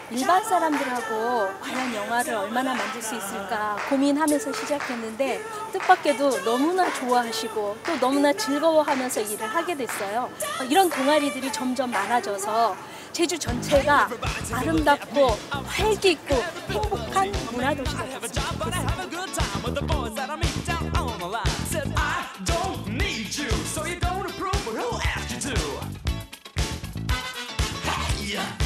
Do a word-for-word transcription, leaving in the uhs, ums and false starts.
일반 사람들하고 과연 영화를 얼마나 만들 수 있을까 고민하면서 시작했는데 뜻밖에도 너무나 좋아하시고 또 너무나 즐거워하면서 일을 하게 됐어요. 이런 동아리들이 점점 많아져서 제주 전체가 아름답고 활기 있고 행복한 문화도시가 됐으면 좋겠어요.